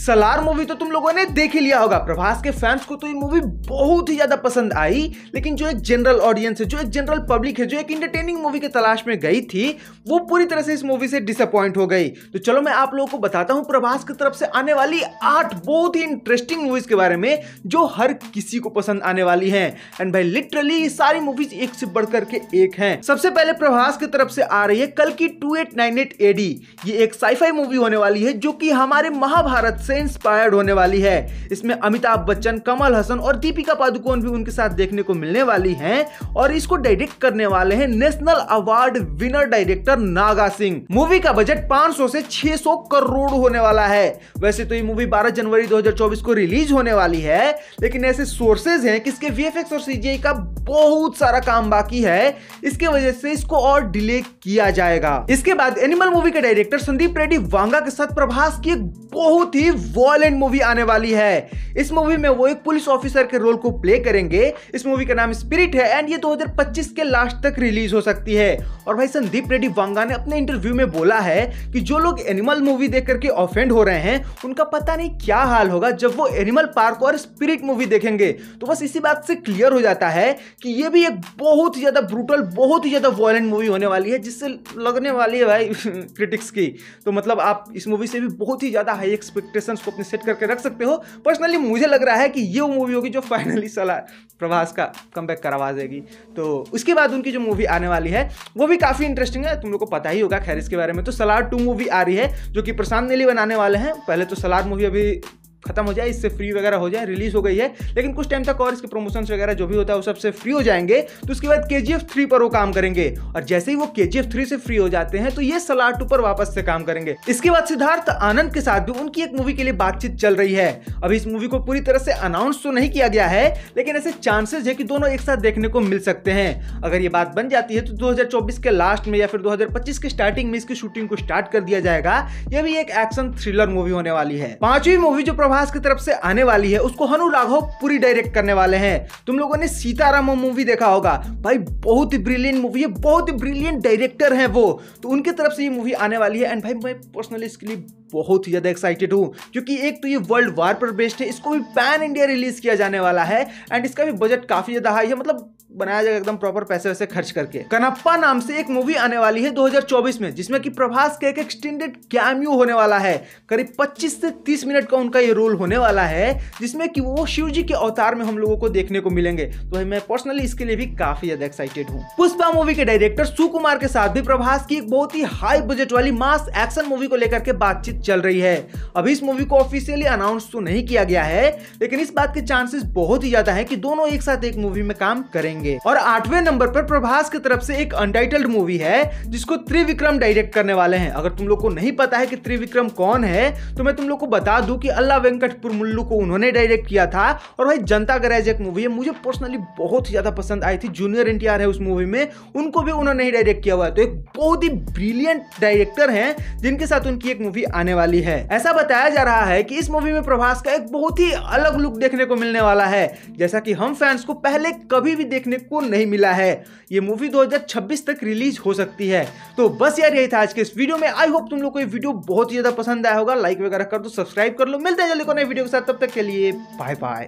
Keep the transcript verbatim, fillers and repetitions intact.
Salaar movie तो तुम लोगों ने देख ही लिया होगा। प्रभास के फैंस को तो ये मूवी बहुत ही ज्यादा पसंद आई, लेकिन जो एक जनरल ऑडियंस है, जो एक जनरल पब्लिक है, जो एक इंटरटेनिंग मूवी की तलाश में गई थी, वो पूरी तरह से इस मूवी से डिसअपॉइंट हो गई। तो चलो मैं आप लोगों को बताता हूं प्रभास की तरफ से आने वाली आठ बहुत ही इंटरेस्टिंग मूवीज के बारे में जो हर किसी को पसंद आने वाली हैं। एंड भाई लिटरली ये सारी मूवीज एक से बढ़कर के एक हैं। सबसे पहले प्रभास की तरफ से आ रही है कल की two eight nine eight A D. ये एक साइफाई मूवी होने वाली है जो कि हमारे महाभारत से इंस्पायर्ड होने वाली है। इसमें अमिताभ बच्चन, कमल हसन और दीपिका पादुकोण भी उनके साथ देखने को मिलने वाली हैं और इसको डायरेक्ट करने वाले हैं national award winner director Naga Singh. Movie का बजट पाँच सौ से छह सौ करोड़ होने वाला है। वैसे तो ये मूवी बारह जनवरी दो हज़ार चौबीस को रिलीज होने वाली है, लेकिन ऐसे सोर्सेज हैं कि इसके वी एफ एक्स और सी जी आई का बहुत सारा काम बाकी है, इसके वजह से इसको और डिले किया जाएगा। इसके बाद एनिमल मूवी के डायरेक्टर संदीप रेड्डी वांगा के साथ प्रभास की एक बहुत ही वॉयलेंट मूवी आने वाली है। इस मूवी में वो एक पुलिस ऑफिसर के रोल को प्ले करेंगे। इस मूवी का नाम स्पिरिट है एंड ये दो हज़ार पच्चीस के लास्ट तक रिलीज हो सकती है। और भाई संदीप रेड्डी वांगा ने अपने इंटरव्यू में बोला है कि जो लोग एनिमल मूवी देख करके ऑफेंड हो रहे हैं उनका पता नहीं क्या हाल होगा जब वो एनिमल पार्क और स्पिरिट मूवी देखेंगे। तो बस इसी बात से क्लियर हो जाता है कि ये भी एक बहुत ही ज्यादा ब्रूटल, बहुत ही ज्यादा वॉयलेंट मूवी होने वाली है, जिससे लगने वाली है भाई क्रिटिक्स की। तो मतलब आप इस मूवी से भी बहुत ही ज्यादा हाई एक्सपेक्टेशंस को अपने सेट करके रख सकते हो। पर्सनली मुझे लग रहा है कि ये वो मूवी होगी जो फाइनली साला प्रभास का कमबैक करवा देगी। तो उसके बाद उनकी जो मूवी आने वाली है वो भी काफी इंटरेस्टिंग है, तुम लोग को पता ही होगा खैर इसके बारे में। तो सलार टू मूवी आ रही है जो कि प्रशांत नीली बनाने वाले हैं। पहले तो सलार मूवी अभी खत्म हो जाए, इससे फ्री वगैरह हो जाए, रिलीज हो गई है, लेकिन कुछ टाइम तक और इसके प्रमोशंस वगैरह जो भी होता है वो सबसे फ्री हो जाएंगे। तो उसके बाद के जी एफ थ्री पर वो काम करेंगे और जैसे ही वो के जी एफ थ्री से फ्री हो जाते हैं तो ये सलार टू पर वापस से काम करेंगे। इसके बाद सिद्धार्थ आनंद के साथ भी उनकी एक मूवी के लिए बातचीत चल रही है। अभी इस मूवी को पूरी तरह से अनाउंस तो नहीं किया गया है, लेकिन ऐसे चांसेस है कि दोनों एक साथ देखने को मिल सकते हैं। अगर ये बात बन जाती है तो दो हज़ार चौबीस के लास्ट में या फिर दो हज़ार पच्चीस के स्टार्टिंग में इसकी शूटिंग को स्टार्ट कर दिया जाएगा। यह भी एक एक्शन थ्रिलर मूवी होने वाली है। पांचवी मूवी जो प्रभास की तरफ से आने वाली है उसको हनु राघव पूरी डायरेक्ट करने वाले हैं। तुम लोगों ने सीताराम मूवी देखा होगा, भाई बहुत ही ब्रिलियंट मूवी है, बहुत ही ब्रिलियंट डायरेक्टर हैं वो। तो उनकी तरफ से ये मूवी आने वाली है एंड भाई मैं पर्सनली इसके लिए बहुत ही ज्यादा एक्साइटेड हूं, क्योंकि एक तो ये वर्ल्ड वार पर बेस्ड है, इसको भी पैन इंडिया रिलीज किया जाने वाला है एंड इसका भी बजट काफी ज्यादा हाई है, मतलब बनाया जाएगा एकदम प्रॉपर पैसे वैसे खर्च करके। कनप्पा नाम से एक मूवी आने वाली है दो हज़ार चौबीस में, जिसमें कि प्रभास का एक एक्सटेंडेड कैमियो होने वाला है। करीब पच्चीस से तीस मिनट का उनका ये रोल होने वाला है, जिसमें कि वो शिव जी के अवतार में हम लोगों को देखने को मिलेंगे। तो मैं पर्सनली इसके लिए भी काफी ज्यादा एक्साइटेड हूँ। पुष्पा मूवी के डायरेक्टर सुकुमार के साथ भी प्रभास की एक बहुत ही हाई बजट वाली मास एक्शन मूवी को लेकर के बातचीत चल रही है। अभी इस मूवी को ऑफिशियली अनाउंस तो नहीं किया गया है, लेकिन इस बात के चांसेस बहुत ही ज्यादा है कि दोनों एक साथ एक मूवी में काम करेंगे। और आठवें नंबर पर प्रभास की तरफ से एक अनटाइटल्ड मूवी है जिसको त्रिविक्रम डायरेक्ट करने वाले हैं। अगर तुम लोग को नहीं पता है कि त्रिविक्रम कौन है तो मैं तुम लोग को बता दूं कि अल्लाह वेंकटपुर मुल्लू को उन्होंने डायरेक्ट किया था। और भाई जनता गैरेज एक मूवी है, मुझे पर्सनली बहुत ही ज्यादा पसंद आई थी। जूनियर एन टी आर है उस मूवी में, उनको भी उन्होंने ही डायरेक्ट किया हुआ है। तो एक बहुत ही ब्रिलियंट डायरेक्टर हैं जिनके साथ उनकी एक मूवी आने वाली है। ऐसा बताया जा रहा है कि इस मूवी में प्रभास का एक बहुत ही अलग लुक देखने को मिलने वाला है, जैसा कि हम फैंस को पहले कभी भी देखने को नहीं मिला है। ये मूवी दो हज़ार छब्बीस तक रिलीज हो सकती है। तो बस यार यही था आज के इस वीडियो में। आई होप तुम लोग को ये वीडियो बहुत ही ज्यादा पसंद आया होगा। लाइक वगैरह कर दो, सब्सक्राइब कर लो। मिलते हैं जल्दी को नए वीडियो के साथ, तब तक के लिए बाय बाय।